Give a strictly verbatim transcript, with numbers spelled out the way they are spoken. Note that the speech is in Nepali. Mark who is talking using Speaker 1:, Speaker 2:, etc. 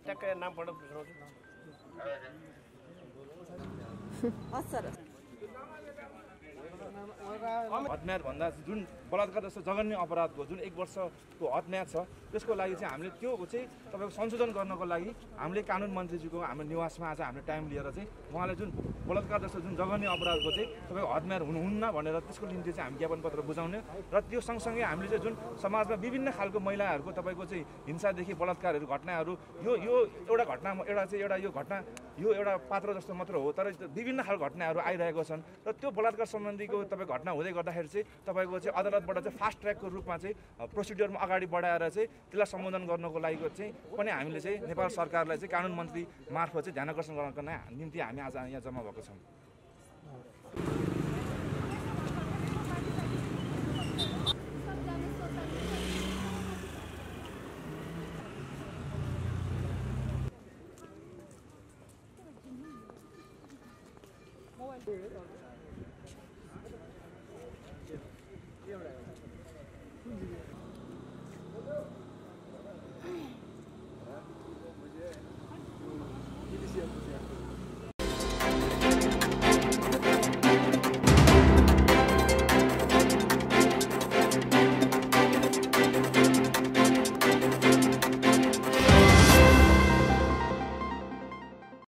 Speaker 1: ट्याक्कै नाम पढ्न सुनाउँछु
Speaker 2: हस् सर
Speaker 3: हदम्याद भन्दा जुन बलात्कार जस्तो जघन्य अपराधको जुन एक वर्षको हदम्याद छ त्यसको लागि चाहिँ हामीले त्यो चाहिँ तपाईँको संशोधन गर्नको लागि हामीले कानुन मन्त्रीजीको हाम्रो निवासमा आज हामीले टाइम लिएर चाहिँ उहाँले जुन बलात्कार जस्तो जुन जघन्य अपराधको चाहिँ तपाईँको हदम्याद हुनुहुन्न भनेर त्यसको निम्ति चाहिँ हामी ज्ञापन पत्र बुझाउने र त्यो सँगसँगै हामीले चाहिँ जुन समाजमा विभिन्न खालको महिलाहरूको तपाईँको चाहिँ हिंसादेखि बलात्कारहरू घटनाहरू यो यो एउटा घटना एउटा चाहिँ एउटा यो घटना यो एउटा पात्र जस्तो मात्र हो तर विभिन्न खालको घटनाहरू आइरहेको छन् र त्यो बलात्कार सम्बन्धीको तपाईँको घटना हुँदै गर्दाखेरि चाहिँ तपाईँको चाहिँ अदालतबाट चाहिँ फास्ट ट्र्याकको रूपमा चाहिँ प्रोसिड्युरमा अगाडि बढाएर चाहिँ त्यसलाई सम्बोधन गर्नको लागि चाहिँ पनि हामीले चाहिँ नेपाल सरकारलाई चाहिँ कानुन मन्त्री मार्फत चाहिँ ध्यान आकर्षण गर्नको निम्ति हामी आज यहाँ जम्मा भएको छौँ।
Speaker 4: मुझे